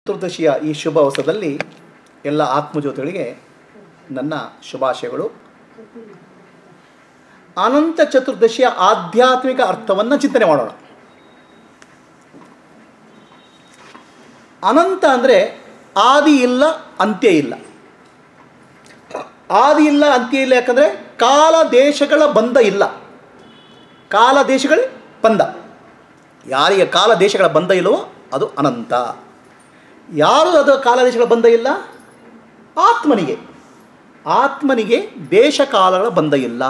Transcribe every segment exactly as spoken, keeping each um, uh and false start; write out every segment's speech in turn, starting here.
ಚತುರ್ದಶಿಯ ಈ ಶುಭ ಅವಸರದಲ್ಲಿ ಎಲ್ಲ ಆತ್ಮಜ್ಯೋತಿಗಳಿಗೆ ನನ್ನ ಶುಭಾಶಯಗಳು. ಅನಂತ ಚತುರ್ದಶಿಯ ಆಧ್ಯಾತ್ಮಿಕ ಅರ್ಥವನ್ನು ಚಿಂತನೆ ಮಾಡೋಣ. ಅನಂತ ಅಂದರೆ ಆದಿ ಇಲ್ಲ, ಅಂತ್ಯ ಇಲ್ಲ. ಆದಿ ಇಲ್ಲ, ಅಂತ್ಯ ಇಲ್ಲ. ಯಾಕಂದರೆ ಕಾಲ ದೇಶಗಳ ಬಂಧ ಇಲ್ಲ. ಕಾಲ ದೇಶಗಳ ಬಂಧ, ಯಾರಿಗೆ ಕಾಲ ದೇಶಗಳ ಬಂಧ ಇಲ್ಲವೋ ಅದು ಅನಂತ. ಯಾರು ಅದು ಕಾಲ ದೇಶಗಳ ಬಂಧ ಇಲ್ಲ? ಆತ್ಮನಿಗೆ. ಆತ್ಮನಿಗೆ ದೇಶ ಕಾಲಗಳ ಬಂಧ ಇಲ್ಲ.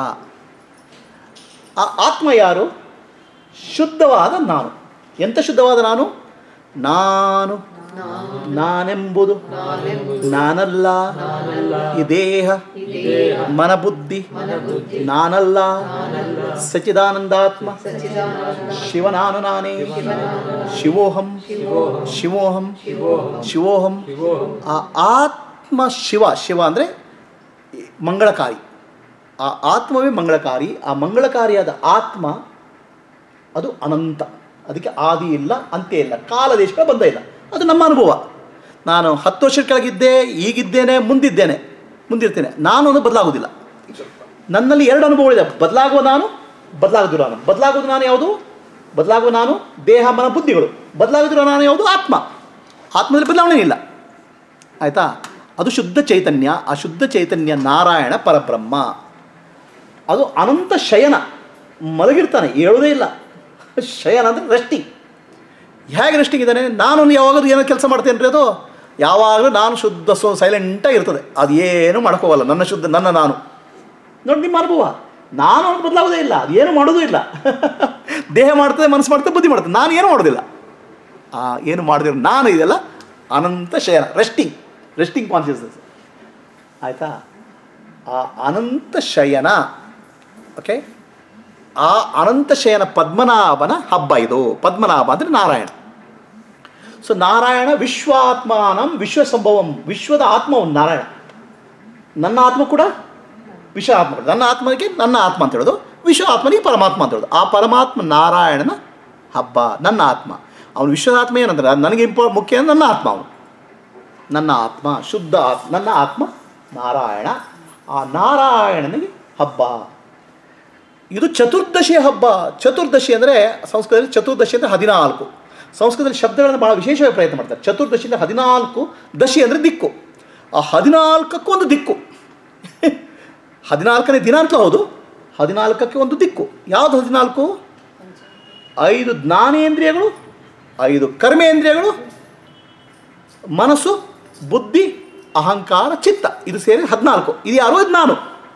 ಆ ಆತ್ಮ ಯಾರು? ಶುದ್ಧವಾದ ನಾನು. ಎಂಥ ಶುದ್ಧವಾದ ನಾನು? ನಾನು ನಾನೆಂಬುದು ನಾನಲ್ಲ. ಈ ದೇಹ ಮನಬುದ್ಧಿ ನಾನಲ್ಲ. ಸಚ್ಚಿದಾನಂದಾತ್ಮ ಶಿವನಾನು ನಾನೇ. ಶಿವೋಹಂ ಶಿವೋಹಂ ಶಿವೋಹಂ. ಆ ಆತ್ಮ ಶಿವ. ಶಿವ ಅಂದರೆ ಮಂಗಳಕಾರಿ. ಆ ಆತ್ಮವೇ ಮಂಗಳಕಾರಿ. ಆ ಮಂಗಳಕಾರಿಯಾದ ಆತ್ಮ ಅದು ಅನಂತ. ಅದಕ್ಕೆ ಆದಿ ಇಲ್ಲ, ಅಂತ್ಯ ಇಲ್ಲ, ಕಾಲ ದೇಶಗಳ ಬಂಧ ಇಲ್ಲ. ಅದು ನಮ್ಮ ಅನುಭವ. ನಾನು ಹತ್ತು ವರ್ಷದ ಕೆಳಗಿದ್ದೆ, ಈಗಿದ್ದೇನೆ, ಮುಂದಿದ್ದೇನೆ, ಮುಂದಿರ್ತೇನೆ. ನಾನು ಅದು ಬದಲಾಗೋದಿಲ್ಲ. ನನ್ನಲ್ಲಿ ಎರಡು ಅನುಭವಗಳಿದೆ. ಬದಲಾಗುವ ನಾನು, ಬದಲಾಗದಿರೋ ನಾನು. ಬದಲಾಗೋದು ನಾನು ಯಾವುದು? ಬದಲಾಗುವ ನಾನು ದೇಹ ಮನ ಬುದ್ಧಿಗಳು. ಬದಲಾಗದಿರೋ ನಾನು ಯಾವುದು? ಆತ್ಮ. ಆತ್ಮದಲ್ಲಿ ಬದಲಾವಣೆ ಇಲ್ಲ. ಆಯಿತಾ? ಅದು ಶುದ್ಧ ಚೈತನ್ಯ. ಆ ಶುದ್ಧ ಚೈತನ್ಯ ನಾರಾಯಣ ಪರಬ್ರಹ್ಮ. ಅದು ಅನಂತ ಶಯನ. ಮಲಗಿರ್ತಾನೆ, ಹೇಳೋದೇ ಇಲ್ಲ. ಶಯನ ಅಂದರೆ ರೆಸ್ಟಿಂಗ್. ಹೇಗೆ ರೆಸ್ಟಿಂಗ್ ಇದ್ದಾನೆ? ನಾನು ಯಾವಾಗಲೂ ಏನೋ ಕೆಲಸ ಮಾಡ್ತೇನೆ ರೀ. ಅದು ಯಾವಾಗಲೂ ನಾನು ಶುದ್ಧ ಸೊ ಸೈಲೆಂಟಾಗಿ ಇರ್ತದೆ. ಅದು ಏನು ಮಾಡ್ಕೋವಲ್ಲ. ನನ್ನ ಶುದ್ಧ ನನ್ನ ನಾನು. ನೋಡಿ ನಿಮ್ಮ ಅನುಭವ. ನಾನು ಅವ್ರಿಗೆ ಬದಲಾಗೋದೇ ಇಲ್ಲ. ಅದು ಏನು ಮಾಡೋದೂ ಇಲ್ಲ. ದೇಹ ಮಾಡ್ತದೆ, ಮನಸ್ಸು ಮಾಡ್ತದೆ, ಬುದ್ಧಿ ಮಾಡ್ತದೆ. ನಾನು ಏನು ಮಾಡೋದಿಲ್ಲ. ಆ ಏನು ಮಾಡಿದ್ರೆ ನಾನು ಇದೆಲ್ಲ Ananta Shayana. Resting resting consciousness. ಆಯಿತಾ? ಆ ಅನಂತ ಶಯನ. ಓಕೆ. ಆ ಅನಂತ ಶಯನ ಪದ್ಮನಾಭನ ಹಬ್ಬ ಇದು. ಪದ್ಮನಾಭ ಅಂದರೆ ನಾರಾಯಣ. ಸೊ ನಾರಾಯಣ ವಿಶ್ವಾತ್ಮಾನಂ ವಿಶ್ವಸಂಭವಂ. ವಿಶ್ವದ ಆತ್ಮವನ್ನು ನಾರಾಯಣ. ನನ್ನ ಆತ್ಮ ಕೂಡ ವಿಶ್ವ ಆತ್ಮ. ನನ್ನ ಆತ್ಮನಿಗೆ ನನ್ನ ಆತ್ಮ ಅಂತ ಹೇಳೋದು, ವಿಶ್ವ ಆತ್ಮನಿಗೆ ಪರಮಾತ್ಮ ಅಂತ ಹೇಳೋದು. ಆ ಪರಮಾತ್ಮ ನಾರಾಯಣನ ಹಬ್ಬ. ನನ್ನ ಆತ್ಮ. ಅವನು ವಿಶ್ವದ ಆತ್ಮ ಏನಂದ್ರೆ ನನಗೆ ಇಂಪ ಮುಖ್ಯ ನನ್ನ ಆತ್ಮ. ಅವನು ನನ್ನ ಆತ್ಮ ಶುದ್ಧ ಆತ್ಮ. ನನ್ನ ಆತ್ಮ ನಾರಾಯಣ. ಆ ನಾರಾಯಣನಿಗೆ ಹಬ್ಬ ಇದು. ಚತುರ್ದಶಿಯ ಹಬ್ಬ. ಚತುರ್ದಶಿ ಅಂದರೆ ಸಂಸ್ಕೃತದಲ್ಲಿ ಚತುರ್ದಶಿ ಅಂದರೆ ಹದಿನಾಲ್ಕು. ಸಂಸ್ಕೃತದಲ್ಲಿ ಶಬ್ದಗಳನ್ನು ಭಾಳ ವಿಶೇಷವಾಗಿ ಪ್ರಯತ್ನ ಮಾಡ್ತಾರೆ. ಚತುರ್ದಶಿ ಅಂದರೆ ಹದಿನಾಲ್ಕು. ದಶಿ ಅಂದರೆ ದಿಕ್ಕು. ಆ ಹದಿನಾಲ್ಕಕ್ಕೂ ಒಂದು ದಿಕ್ಕು. ಹದಿನಾಲ್ಕನೇ ದಿನ ಅಂತಲೂ ಹೌದು. ಹದಿನಾಲ್ಕಕ್ಕೆ ಒಂದು ದಿಕ್ಕು. ಯಾವುದು ಹದಿನಾಲ್ಕು? ಐದು ಜ್ಞಾನೇಂದ್ರಿಯಗಳು, ಐದು ಕರ್ಮೇಂದ್ರಿಯಗಳು, ಮನಸ್ಸು, ಬುದ್ಧಿ, ಅಹಂಕಾರ, ಚಿತ್ತ. ಇದು ಸೇರಿ ಹದಿನಾಲ್ಕು. ಇದು ಯಾರು? ಇದು ನಾನು.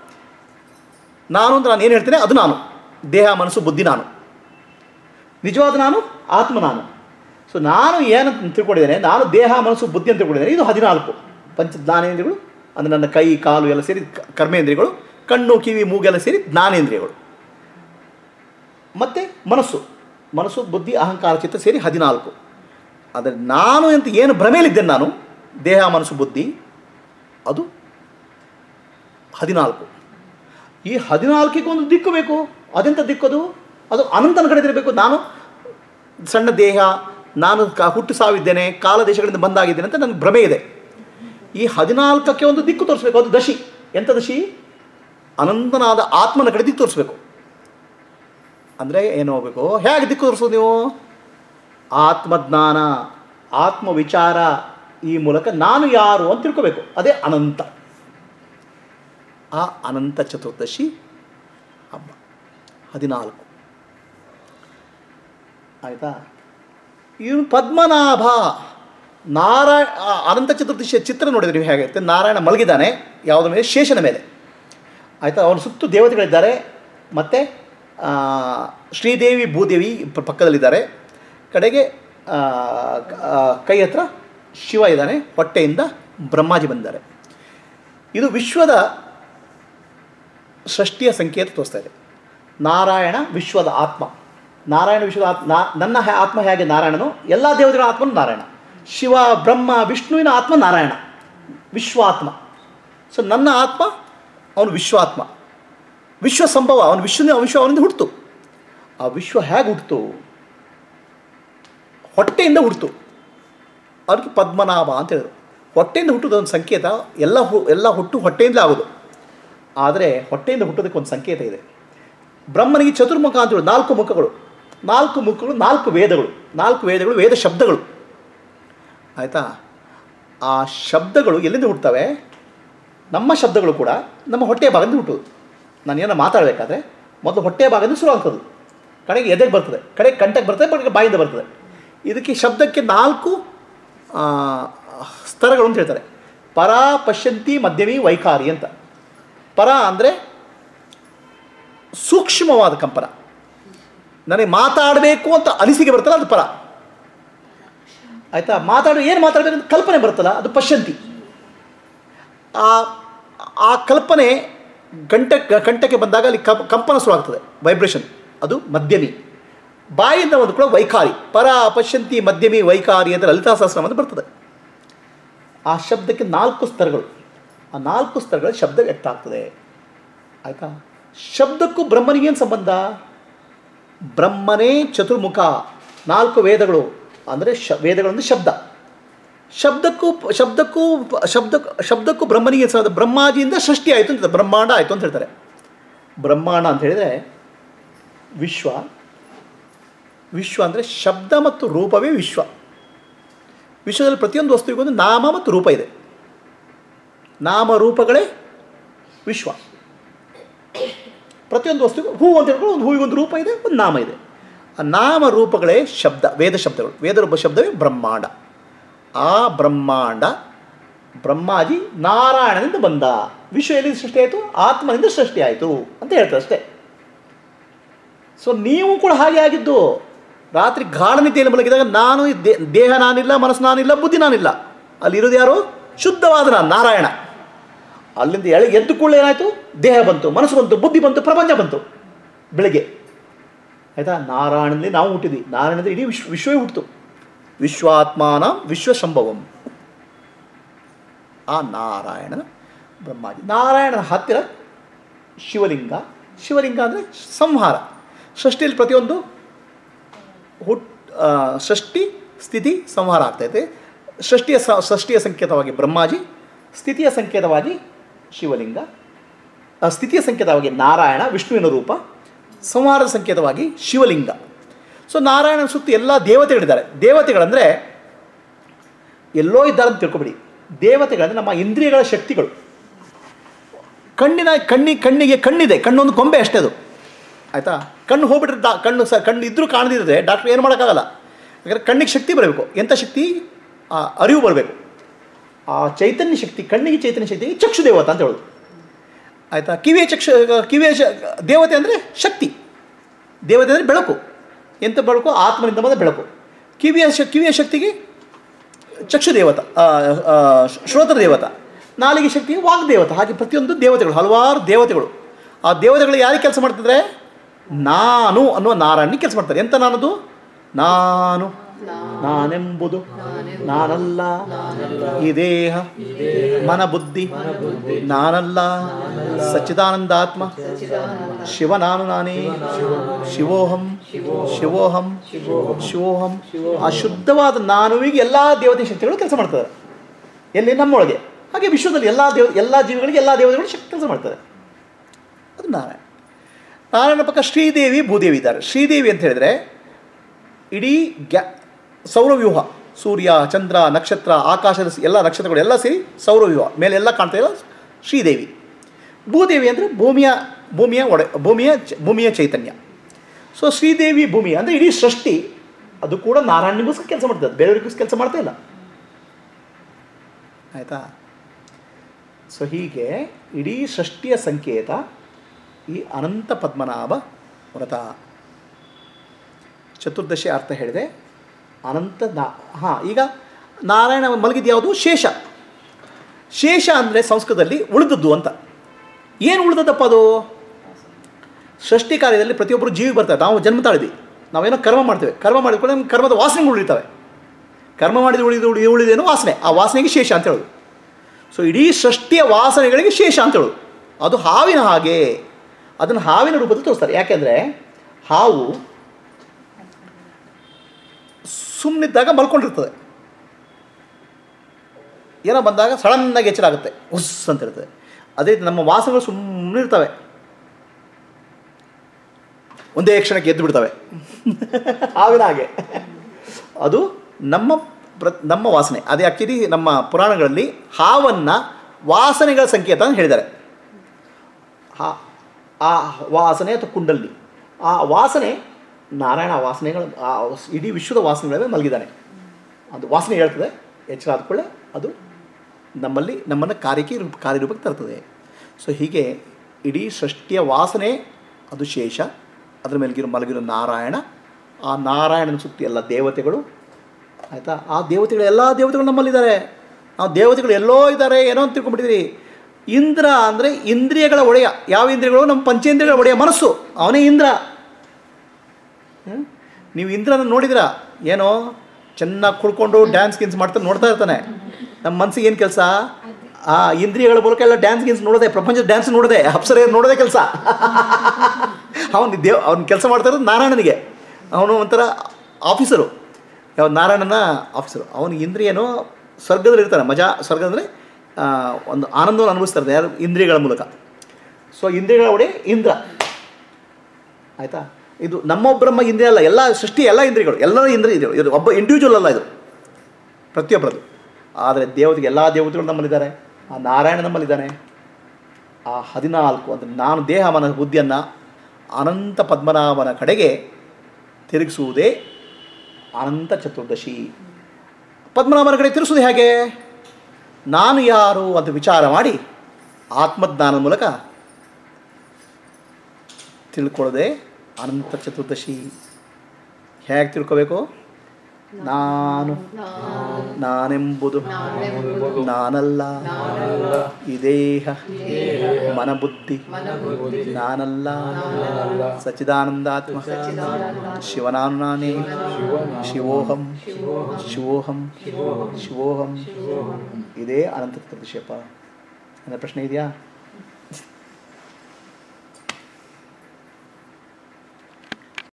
ನಾನು ಅಂತ ನಾನು ಏನು ಹೇಳ್ತೇನೆ ಅದು ನಾನು. ದೇಹ ಮನಸ್ಸು ಬುದ್ಧಿ ನಾನು. ನಿಜವಾದ ನಾನು ಆತ್ಮ ನಾನು. ಸೊ ನಾನು ಏನಂತ ತಿಳ್ಕೊಂಡಿದ್ದೇನೆ? ನಾನು ದೇಹ ಮನಸ್ಸು ಬುದ್ಧಿ ಅಂತ ತಿಳ್ಕೊಂಡಿದ್ದೇನೆ. ಇದು ಹದಿನಾಲ್ಕು ಪಂಚ ಜ್ಞಾನೇಂದ್ರಿಯಗಳು. ಅಂದರೆ ನನ್ನ ಕೈ ಕಾಲು ಎಲ್ಲ ಸೇರಿ ಕರ್ಮೇಂದ್ರಿಯಗಳು. ಕಣ್ಣು ಕಿವಿ ಮೂಗೆಲ್ಲ ಸೇರಿ ಜ್ಞಾನೇಂದ್ರಿಯಗಳು. ಮತ್ತು ಮನಸ್ಸು ಮನಸ್ಸು ಬುದ್ಧಿ ಅಹಂಕಾರ ಚಿತ್ತ ಸೇರಿ ಹದಿನಾಲ್ಕು. ಆದರೆ ನಾನು ಅಂತ ಏನು ಭ್ರಮೆಯಲ್ಲಿದ್ದೇನೆ ನಾನು, ದೇಹ ಮನಸ್ಸು ಬುದ್ಧಿ, ಅದು ಹದಿನಾಲ್ಕು. ಈ ಹದಿನಾಲ್ಕಿಗೆ ಒಂದು ದಿಕ್ಕು ಬೇಕು. ಅದೆಂಥ ದಿಕ್ಕದು? ಅದು ಅನಂತನ ಕಡೆ ಇರಬೇಕು. ನಾನು ಸಣ್ಣ ದೇಹ, ನಾನು ಕ ಹುಟ್ಟು ಸಾವಿದ್ದೇನೆ, ಕಾಲ ದೇಶಗಳಿಂದ ಬಂದಾಗಿದ್ದೇನೆ ಅಂತ ನನಗೆ ಭ್ರಮೆ ಇದೆ. ಈ ಹದಿನಾಲ್ಕಕ್ಕೆ ಒಂದು ದಿಕ್ಕು ತೋರಿಸ್ಬೇಕು. ಅದು ದಶಿ. ಎಂಥ ದಶಿ? ಅನಂತನಾದ ಆತ್ಮನ ಕಡೆ ದಿಕ್ಕು ತೋರಿಸ್ಬೇಕು. ಅಂದರೆ ಏನು ಹೋಗಬೇಕು? ಹೇಗೆ ದಿಕ್ಕು ತೋರಿಸೋದು ನೀವು? ಆತ್ಮಜ್ಞಾನ, ಆತ್ಮ ವಿಚಾರ, ಈ ಮೂಲಕ ನಾನು ಯಾರು ಅಂತ ತಿಳ್ಕೋಬೇಕು. ಅದೇ ಅನಂತ. ಆ ಅನಂತ ಚತುರ್ದಶಿ ಹಬ್ಬ ಹದಿನಾಲ್ಕು. ಆಯಿತಾ? ಇವನು ಪದ್ಮನಾಭ. ನಾರಾಯಣ. ಅನಂತ ಚತುರ್ದಶಿಯ ಚಿತ್ರ ನೋಡಿದ್ರೆ ನೀವು ಹೇಗಿರುತ್ತೆ? ನಾರಾಯಣ ಮಲಗಿದ್ದಾನೆ ಯಾವುದ್ರ ಮೇಲೆ? ಶೇಷನ ಮೇಲೆ. ಆಯಿತಾ? ಅವನ ಸುತ್ತು ದೇವತೆಗಳಿದ್ದಾರೆ. ಮತ್ತು ಶ್ರೀದೇವಿ ಭೂದೇವಿ ಪಕ್ಕದಲ್ಲಿದ್ದಾರೆ. ಕಡೆಗೆ ಕೈ ಹತ್ರ ಶಿವ ಇದ್ದಾನೆ. ಹೊಟ್ಟೆಯಿಂದ ಬ್ರಹ್ಮಾಜಿ ಬಂದಿದ್ದಾರೆ. ಇದು ವಿಶ್ವದ ಸೃಷ್ಟಿಯ ಸಂಕೇತ ತೋರಿಸ್ತಾ ಇದೆ. ನಾರಾಯಣ ವಿಶ್ವದ ಆತ್ಮ. ನಾರಾಯಣ ವಿಶ್ವದ ಆತ್ಮ. ನನ್ನ ಆತ್ಮ ಹೇಗೆ ನಾರಾಯಣನು, ಎಲ್ಲ ದೇವತೆಗಳ ಆತ್ಮನು ನಾರಾಯಣ. ಶಿವ ಬ್ರಹ್ಮ ವಿಷ್ಣುವಿನ ಆತ್ಮ ನಾರಾಯಣ, ವಿಶ್ವಾತ್ಮ. ಸೊ ನನ್ನ ಆತ್ಮ ಅವನು ವಿಶ್ವಾತ್ಮ. ವಿಶ್ವ ಸಂಭವ. ಅವನು ವಿಶ್ವ ವಿಶ್ವ ಅವನಿಂದ ಹುಟ್ಟಿತು. ಆ ವಿಶ್ವ ಹೇಗೆ ಹುಟ್ಟಿತು? ಹೊಟ್ಟೆಯಿಂದ ಹುಟ್ಟಿತು. ಅದಕ್ಕೆ ಪದ್ಮನಾಭ ಅಂತ ಹೇಳಿದ್ರು. ಹೊಟ್ಟೆಯಿಂದ ಹುಟ್ಟೋದು ಒಂದು ಸಂಕೇತ. ಎಲ್ಲ ಹು ಎಲ್ಲ ಹುಟ್ಟು ಹೊಟ್ಟೆಯಿಂದಲೇ ಆಗೋದು. ಆದರೆ ಹೊಟ್ಟೆಯಿಂದ ಹುಟ್ಟೋದಕ್ಕೆ ಒಂದು ಸಂಕೇತ ಇದೆ. ಬ್ರಹ್ಮನಿಗೆ ಚತುರ್ಮುಖ ಅಂತ ಹೇಳಿ ನಾಲ್ಕು ಮುಖಗಳು. ನಾಲ್ಕು ಮುಖಗಳು, ನಾಲ್ಕು ವೇದಗಳು. ನಾಲ್ಕು ವೇದಗಳು ವೇದ ಶಬ್ದಗಳು. ಆಯಿತಾ? ಆ ಶಬ್ದಗಳು ಎಲ್ಲಿಂದ ಹುಟ್ಟುತ್ತವೆ? ನಮ್ಮ ಶಬ್ದಗಳು ಕೂಡ ನಮ್ಮ ಹೊಟ್ಟೆಯ ಭಾಗದಿಂದ ಹುಟ್ಟುವುದು. ನಾನು ಏನೋ ಮಾತಾಡಬೇಕಾದ್ರೆ ಮೊದಲು ಹೊಟ್ಟೆಯ ಭಾಗದಿಂದ ಶುರು ಆಗ್ತದೆ, ಕಡೆಗೆ ಎದೆಗೆ ಬರ್ತದೆ, ಕಡೆಗೆ ಕಂಠಕ್ಕೆ ಬರ್ತದೆ, ಕಡೆಗೆ ಬಾಯಿಂದ ಬರ್ತದೆ. ಇದಕ್ಕೆ ಶಬ್ದಕ್ಕೆ ನಾಲ್ಕು ಸ್ತರಗಳು ಅಂತ ಹೇಳ್ತಾರೆ. ಪರ, ಪಶ್ಯಂತಿ, ಮಧ್ಯಮಿ, ವೈಖಾರಿ ಅಂತ. ಪರ ಅಂದರೆ ಸೂಕ್ಷ್ಮವಾದ ಕಂಪನ. ನನಗೆ ಮಾತಾಡಬೇಕು ಅಂತ ಅನಿಸಿಕೆ ಬರ್ತಲ್ಲ, ಅದು ಪರ. ಆಯಿತಾ? ಮಾತಾಡೋ ಏನು ಮಾತಾಡಬೇಕಂತ ಕಲ್ಪನೆ ಬರುತ್ತಲ್ಲ, ಅದು ಪಶ್ಯಂತಿ. ಆ ಆ ಕಲ್ಪನೆ ಗಂಟ ಕಂಠಕ್ಕೆ ಬಂದಾಗ ಅಲ್ಲಿ ಕಂ ಕಂಪನ ಶುರು ಆಗ್ತದೆ, ವೈಬ್ರೇಷನ್, ಅದು ಮಧ್ಯಮಿ. ಬಾಯಿಂದ ಒಂದು ಕೂಡ ವೈಖಾರಿ. ಪರ, ಪಶ್ಯಂತಿ, ಮಧ್ಯಮಿ, ವೈಖಾರಿ ಅಂತ ಲಲಿತಾ ಸಹಸ್ರನಾಮ ಅಂತ ಬರ್ತದೆ. ಆ ಶಬ್ದಕ್ಕೆ ನಾಲ್ಕು ಸ್ತರಗಳು. ಆ ನಾಲ್ಕು ಸ್ತರಗಳ ಶಬ್ದ ವ್ಯಕ್ತ ಆಗ್ತದೆ. ಆಯಿತಾ? ಶಬ್ದಕ್ಕೂ ಬ್ರಹ್ಮನಿಗೇನು ಸಂಬಂಧ? ಬ್ರಹ್ಮನೇ ಚತುರ್ಮುಖ. ನಾಲ್ಕು ವೇದಗಳು ಅಂದರೆ ಶ ವೇದಗಳಂದ್ರೆ ಶಬ್ದ. ಶಬ್ದಕ್ಕೂ ಶಬ್ದಕ್ಕೂ ಶಬ್ದ ಶಬ್ದಕ್ಕೂ ಬ್ರಹ್ಮನಿಗೆ ಸಂಬಂಧ. ಬ್ರಹ್ಮಾಜಿಯಿಂದ ಸೃಷ್ಟಿ ಆಯಿತು ಅಂತ, ಬ್ರಹ್ಮಾಂಡ ಆಯಿತು ಅಂತ ಹೇಳ್ತಾರೆ. ಬ್ರಹ್ಮಾಂಡ ಅಂತ ಹೇಳಿದರೆ ವಿಶ್ವ. ವಿಶ್ವ ಅಂದರೆ ಶಬ್ದ ಮತ್ತು ರೂಪವೇ ವಿಶ್ವ. ವಿಶ್ವದಲ್ಲಿ ಪ್ರತಿಯೊಂದು ವಸ್ತುವಿಗೊಂದು ನಾಮ ಮತ್ತು ರೂಪ ಇದೆ. ನಾಮರೂಪಗಳೇ ವಿಶ್ವ. ಪ್ರತಿಯೊಂದು ವಸ್ತುವಿಗೂ ಹೂ ಅಂತ ಹೇಳ್ಕೊಂಡು ಒಂದು ಹೂವಿಗೊಂದು ರೂಪ ಇದೆ, ಒಂದು ನಾಮ ಇದೆ. ಆ ನಾಮರೂಪಗಳೇ ಶಬ್ದ, ವೇದ ಶಬ್ದಗಳು. ವೇದ ರೂಪ ಶಬ್ದವೇ ಬ್ರಹ್ಮಾಂಡ. ಆ ಬ್ರಹ್ಮಾಂಡ ಬ್ರಹ್ಮಾಜಿ ನಾರಾಯಣನಿಂದ ಬಂದ. ವಿಶ್ವ ಎಲ್ಲಿಂದ ಸೃಷ್ಟಿ ಆಯಿತು? ಆತ್ಮನಿಂದ ಸೃಷ್ಟಿ ಆಯಿತು ಅಂತ ಹೇಳ್ತಾರೆ ಅಷ್ಟೇ. ಸೊ ನೀವು ಕೂಡ ಹಾಗೆ ಆಗಿದ್ದು. ರಾತ್ರಿ ಗಾಢ ನಿದ್ದೆಯಲ್ಲಿ ಮಲಗಿದಾಗ ನಾನು ದೇಹ ನಾನಿಲ್ಲ, ಮನಸ್ಸು ನಾನಿಲ್ಲ, ಬುದ್ಧಿ ನಾನಿಲ್ಲ. ಅಲ್ಲಿರೋದು ಯಾರು? ಶುದ್ಧವಾದ ನಾನು, ನಾರಾಯಣ. ಅಲ್ಲಿಂದ ಎಳೆ ಎದ್ದು ಕೂಡಲೇ ಏನಾಯಿತು? ದೇಹ ಬಂತು, ಮನಸ್ಸು ಬಂತು, ಬುದ್ಧಿ ಬಂತು, ಪ್ರಪಂಚ ಬಂತು ಬೆಳಗ್ಗೆ. ಆಯಿತಾ? ನಾರಾಯಣನಲ್ಲಿ ನಾವು ಹುಟ್ಟಿದ್ವಿ. ನಾರಾಯಣದ ಇಡೀ ವಿಶ್ವ ವಿಶ್ವವೇ ಹುಟ್ಟಿತು. ವಿಶ್ವಾತ್ಮಾನ ವಿಶ್ವಸಂಭವಂ. ಆ ನಾರಾಯಣನ ಬ್ರಹ್ಮಾಜಿ. ನಾರಾಯಣನ ಹತ್ತಿರ ಶಿವಲಿಂಗ. ಶಿವಲಿಂಗ ಅಂದರೆ ಸಂಹಾರ. ಸೃಷ್ಟಿಯಲ್ಲಿ ಪ್ರತಿಯೊಂದು ಹುಟ್ ಸೃಷ್ಟಿ, ಸ್ಥಿತಿ, ಸಂಹಾರ ಆಗ್ತೈತೆ. ಸೃಷ್ಟಿಯ ಸ ಸೃಷ್ಟಿಯ ಸಂಕೇತವಾಗಿ ಬ್ರಹ್ಮಾಜಿ, ಸ್ಥಿತಿಯ ಸಂಕೇತವಾಗಿ ಶಿವಲಿಂಗ, ಸ್ಥಿತಿಯ ಸಂಕೇತವಾಗಿ ನಾರಾಯಣ ವಿಷ್ಣುವಿನ ರೂಪ, ಸಂಹಾರದ ಸಂಕೇತವಾಗಿ ಶಿವಲಿಂಗ. ಸೊ ನಾರಾಯಣನ ಸುತ್ತ ಎಲ್ಲ ದೇವತೆಗಳಿದ್ದಾರೆ. ದೇವತೆಗಳಂದರೆ ಎಲ್ಲೋ ಇದ್ದಾರೆ ಅಂತ ತಿಳ್ಕೊಬೇಡಿ. ದೇವತೆಗಳಂದರೆ ನಮ್ಮ ಇಂದ್ರಿಯಗಳ ಶಕ್ತಿಗಳು. ಕಣ್ಣಿನ ಕಣ್ಣಿ ಕಣ್ಣಿಗೆ ಕಣ್ಣಿದೆ, ಕಣ್ಣೊಂದು ಕೊಂಬೆ ಅಷ್ಟೇ ಅದು. ಆಯಿತಾ? ಕಣ್ಣು ಹೋಗ್ಬಿಟ್ರೆ ದಾ ಕಣ್ಣು ಸ ಕಣ್ಣು ಇದ್ದರೂ ಕಾಣದಿದ್ರೆ ಡಾಕ್ಟ್ರ್ ಏನು ಮಾಡೋಕ್ಕಾಗಲ್ಲ. ಯಾಕಂದರೆ ಕಣ್ಣಿಗೆ ಶಕ್ತಿ ಬರಬೇಕು. ಎಂಥ ಶಕ್ತಿ? ಆ ಅರಿವು ಬರಬೇಕು. ಆ ಚೈತನ್ಯ ಶಕ್ತಿ, ಕಣ್ಣಿಗೆ ಚೈತನ್ಯ ಶಕ್ತಿ ಚಕ್ಷು ದೇವತ ಅಂತ ಹೇಳೋದು. ಆಯಿತಾ? ಕಿವಿಯ ಚಕ್ಷು ಕಿವಿಯ ಶ ದೇವತೆ ಅಂದರೆ ಶಕ್ತಿ. ದೇವತೆ ಅಂದರೆ ಬೆಳಕು. ಎಂಥ ಬೆಳಕು? ಆತ್ಮನಿಂದ ಬಂದ ಬೆಳಕು. ಕಿವಿಯ ಶ ಕಿವಿಯ ಶಕ್ತಿಗೆ ಚಕ್ಷು ದೇವತ, ಶ್ರೋತ್ರ ದೇವತ. ನಾಲಿಗೆ ಶಕ್ತಿಗೆ ವಾಗ್ದೇವತ. ಹಾಗೆ ಪ್ರತಿಯೊಂದು ದೇವತೆಗಳು, ಹಲವಾರು ದೇವತೆಗಳು. ಆ ದೇವತೆಗಳು ಯಾರಿಗೆ ಕೆಲಸ ಮಾಡ್ತಿದ್ರೆ? ನಾನು ಅನ್ನುವ ನಾರಾಯಣನಿಗೆ ಕೆಲಸ ಮಾಡ್ತಾರೆ. ಎಂತ ನಾನದು? ನಾನು ನಾನೆಂಬುದು ನಾನಲ್ಲ, ಈ ದೇಹ ಮನ ಬುದ್ಧಿ ನಾನಲ್ಲ, ಸಚ್ಚಿದಾನಂದಾತ್ಮ ಶಿವ ನಾನು ನಾನೇ, ಶಿವೋಹಂ ಶಿವೋಹಂ ಶಿವೋಹಂ. ಆ ಶುದ್ಧವಾದ ನಾನುವಿಗೆ ಎಲ್ಲ ದೇವತೆ ಶಕ್ತಿಗಳು ಕೆಲಸ ಮಾಡ್ತಾರೆ. ಎಲ್ಲಿ? ನಮ್ಮೊಳಗೆ. ಹಾಗೆ ವಿಶ್ವದಲ್ಲಿ ಎಲ್ಲ ದೇವ ಎಲ್ಲ ಜೀವಿಗಳಿಗೆ ಎಲ್ಲ ದೇವತೆಗಳು ಶಕ್ತಿ ಕೆಲಸ ಮಾಡ್ತಾರೆ. ಅದು ನಾರಾಯಣ. ನಾರಾಯಣ ಪಕ್ಕ ಶ್ರೀದೇವಿ, ಭೂದೇವಿ ಇದ್ದಾರೆ. ಶ್ರೀದೇವಿ ಅಂತ ಹೇಳಿದರೆ ಇಡೀ ಗ್ಯಾ ಸೌರವ್ಯೂಹ, ಸೂರ್ಯ, ಚಂದ್ರ, ನಕ್ಷತ್ರ, ಆಕಾಶದ ಎಲ್ಲ ನಕ್ಷತ್ರಗಳು ಎಲ್ಲ ಸೇರಿ ಸೌರವ್ಯೂಹ ಮೇಲೆ ಎಲ್ಲ ಕಾಣ್ತಾ ಇಲ್ಲ ಶ್ರೀದೇವಿ. ಭೂದೇವಿ ಅಂದರೆ ಭೂಮಿಯ ಭೂಮಿಯ ಒಡೆ ಭೂಮಿಯ ಭೂಮಿಯ ಚೈತನ್ಯ. ಸೊ ಶ್ರೀದೇವಿ ಭೂಮಿ ಅಂದರೆ ಇಡೀ ಸೃಷ್ಟಿ. ಅದು ಕೂಡ ನಾರಾಯಣನಿಗೋಸ್ಕರ ಕೆಲಸ ಮಾಡ್ತದೆ, ಬೇರೆಯವರಿಗೋಸ್ಕರ ಕೆಲಸ ಮಾಡ್ತಾ ಇಲ್ಲ. ಆಯಿತಾ? ಸೊ ಹೀಗೆ ಇಡೀ ಸೃಷ್ಟಿಯ ಸಂಕೇತ ಈ ಅನಂತ ಪದ್ಮನಾಭ ವ್ರತ. ಚತುರ್ದಶಿ ಅರ್ಥ ಹೇಳಿದೆ. ಅನಂತ ನಾ ಹಾಂ ಈಗ ನಾರಾಯಣ ಮಲಗಿದ್ದು ಯಾವುದು? ಶೇಷ. ಶೇಷ ಅಂದರೆ ಸಂಸ್ಕೃತದಲ್ಲಿ ಉಳಿದದ್ದು ಅಂತ. ಏನು ಉಳಿದದ್ದಪ್ಪ ಅದು? ಸೃಷ್ಟಿ ಕಾರ್ಯದಲ್ಲಿ ಪ್ರತಿಯೊಬ್ಬರು ಜೀವಿ ಬರ್ತಾರೆ. ನಾವು ಜನ್ಮ ತಾಳಿದ್ವಿ, ನಾವೇನೋ ಕರ್ಮ ಮಾಡ್ತೇವೆ. ಕರ್ಮ ಮಾಡಿದ್ಕೊಂಡು ನಮ್ಮ ಕರ್ಮದ ವಾಸನೆಗಳು ಉಳಿತವೆ. ಕರ್ಮ ಮಾಡಿದ ಉಳಿದು ಉಳಿ ಉಳಿದೇನೋ ವಾಸನೆ, ಆ ವಾಸನೆಗೆ ಶೇಷ ಅಂತ ಹೇಳೋದು. ಸೊ ಇಡೀ ಸೃಷ್ಟಿಯ ವಾಸನೆಗಳಿಗೆ ಶೇಷ ಅಂತ ಹೇಳೋದು. ಅದು ಹಾವಿನ ಹಾಗೆ. ಅದನ್ನು ಹಾವಿನ ರೂಪದಲ್ಲಿ ತೋರಿಸ್ತಾರೆ. ಯಾಕೆಂದರೆ ಹಾವು ಸುಮ್ಮನಿದ್ದಾಗ ಮಲ್ಕೊಂಡಿರ್ತದೆ. ಏನೋ ಬಂದಾಗ ಸಡನ್ನಾಗಿ ಎಚ್ಚರ ಆಗುತ್ತೆ, ಉಸ್ ಅಂತ ಇರ್ತದೆ. ಅದೇ ರೀತಿ ನಮ್ಮ ವಾಸನೆಗಳು ಸುಮ್ಮನೆ ಇರ್ತವೆ, ಒಂದೇ ಕ್ಷಣಕ್ಕೆ ಎದ್ದು ಬಿಡ್ತವೆ ಆಗಿನ ಹಾಗೆ. ಅದು ನಮ್ಮ ಪ್ರ ನಮ್ಮ ವಾಸನೆ. ಅದೇ ಆ್ಯಕ್ಚುಲಿ ನಮ್ಮ ಪುರಾಣಗಳಲ್ಲಿ ಹಾವನ್ನು ವಾಸನೆಗಳ ಸಂಕೇತ ಅಂತ ಹೇಳಿದ್ದಾರೆ. ಆ ಆ ವಾಸನೆ ಅಥವಾ ಕುಂಡಲ್ಲಿ, ಆ ವಾಸನೆ ನಾರಾಯಣ ವಾಸನೆಗಳು, ಆ ಇಡೀ ವಿಶ್ವದ ವಾಸನೆಗಳೇ ಮಲಗಿದ್ದಾನೆ. ಅದು ವಾಸನೆ ಹೇಳ್ತದೆ, ಎಚ್ಚರ ಆದ ಕೂಡಲೇ ಅದು ನಮ್ಮಲ್ಲಿ ನಮ್ಮನ್ನು ಕಾರ್ಯಕ್ಕೆ ರೂಪ ಕಾರ್ಯರೂಪಕ್ಕೆ ತರ್ತದೆ. ಸೊ ಹೀಗೆ ಇಡೀ ಸೃಷ್ಟಿಯ ವಾಸನೆ ಅದು ಶೇಷ, ಅದರ ಮೇಲ್ಗಿರೋ ಮಲಗಿರೋ ನಾರಾಯಣ, ಆ ನಾರಾಯಣನ ಸುತ್ತಿ ಎಲ್ಲ ದೇವತೆಗಳು, ಆಯಿತಾ. ಆ ದೇವತೆಗಳು ಎಲ್ಲ ದೇವತೆಗಳು ನಮ್ಮಲ್ಲಿದ್ದಾರೆ. ನಾವು ದೇವತೆಗಳು ಎಲ್ಲೋ ಇದ್ದಾರೆ ಏನೋ ಅಂತ ತಿಳ್ಕೊಂಡ್ಬಿಟ್ಟಿದ್ದೀರಿ. ಇಂದ್ರ ಅಂದರೆ ಇಂದ್ರಿಯಗಳ ಒಡೆಯ. ಯಾವ ಇಂದ್ರಿಯಗಳು? ನಮ್ಮ ಪಂಚೇಂದ್ರಿಯಗಳ ಒಡೆಯ ಮನಸ್ಸು, ಅವನೇ ಇಂದ್ರ. ನೀವು ಇಂದ್ರನ ನೋಡಿದಿರಾ? ಏನೋ ಚೆನ್ನಾಗಿ ಕುಡ್ಕೊಂಡು ಡ್ಯಾನ್ಸ್ ಗಿನ್ಸ್ ಮಾಡ್ತಾರೆ, ನೋಡ್ತಾ ಇರ್ತಾನೆ. ನಮ್ಮ ಮನಸ್ಸಿಗೆ ಏನು ಕೆಲಸ? ಆ ಇಂದ್ರಿಯಗಳ ಮೂಲಕ ಎಲ್ಲ ಡ್ಯಾನ್ಸ್ ಗಿನ್ಸ್ ನೋಡೋದೆ, ಪ್ರಪಂಚದ ಡ್ಯಾನ್ಸ್ ನೋಡೋದೆ, ಅಪ್ಸರೆ ನೋಡೋದೇ ಕೆಲಸ. ಅವನು ದೇವ್ ಅವ್ನು ಕೆಲಸ ಮಾಡ್ತಾ ಇರೋದು ನಾರಾಯಣನಿಗೆ. ಅವನು ಒಂಥರ ಆಫೀಸರು, ಯಾವ ನಾರಾಯಣನ ಆಫೀಸರು. ಅವನು ಇಂದ್ರಿಯನೋ ಸ್ವರ್ಗದಲ್ಲಿ ಇರ್ತಾನೆ, ಮಜಾ. ಸ್ವರ್ಗ ಅಂದರೆ ಒಂದು ಆನಂದವನ್ನು ಅನುಭವಿಸ್ತಾರೆ ಯಾರು? ಇಂದ್ರಿಯಗಳ ಮೂಲಕ. ಸೊ ಇಂದ್ರಿಯಗಳ ಒಡೆ ಇಂದ್ರ, ಆಯಿತಾ. ಇದು ನಮ್ಮೊಬ್ಬರಮ್ಮ ಇಂದ್ರಿಯ ಅಲ್ಲ, ಎಲ್ಲ ಸೃಷ್ಟಿ ಎಲ್ಲ ಇಂದ್ರಿಯಗಳು, ಎಲ್ಲರ ಇಂದ್ರಿಯ ಇದು ಇದು ಒಬ್ಬ ಇಂಡಿವಿಜುವಲ್ ಅಲ್ಲ, ಇದು ಪ್ರತಿಯೊಬ್ಬರದು. ಆದರೆ ದೇವತೆಗೆ ಎಲ್ಲ ದೇವತೆಗಳು ನಮ್ಮಲ್ಲಿದ್ದಾರೆ, ಆ ನಾರಾಯಣ ನಮ್ಮಲ್ಲಿದ್ದಾನೆ. ಆ ಹದಿನಾಲ್ಕು ಅಂದರೆ ನಾನು ದೇಹ ಮನ ಬುದ್ಧಿಯನ್ನು ಅನಂತ ಪದ್ಮನಾಭನ ಕಡೆಗೆ ತಿರುಗಿಸುವುದೇ ಅನಂತ ಚತುರ್ದಶಿ. ಪದ್ಮನಾಭನ ಕಡೆ ತಿರುಗಿಸುವುದು ಹೇಗೆ? ನಾನು ಯಾರು ಅಂತ ವಿಚಾರ ಮಾಡಿ ಆತ್ಮಜ್ಞಾನದ ಮೂಲಕ ತಿಳ್ಕೊಳ್ಳೋದೇ ಅನಂತ ಚತುರ್ದಶಿ. ಹೇಗೆ ತಿಳ್ಕೋಬೇಕು? ನಾನು ನಾನೆಂಬುದು ನಾನಲ್ಲ, ಈ ದೇಹ ಮನಬುದ್ಧಿ ನಾನಲ್ಲ, ಸಚ್ಚಿದಾನಂದಾತ್ಮ ಶಿವನಾನು ನಾನೇ, ಶಿವೋಹಂ ಶಿವೋಹಂ ಶಿವೋಹಂ. ಇದೇ ಅನಂತ ಚತುರ್ದಶಿಯಪ್ಪ. ನನ್ನ ಪ್ರಶ್ನೆ ಇದೆಯಾ?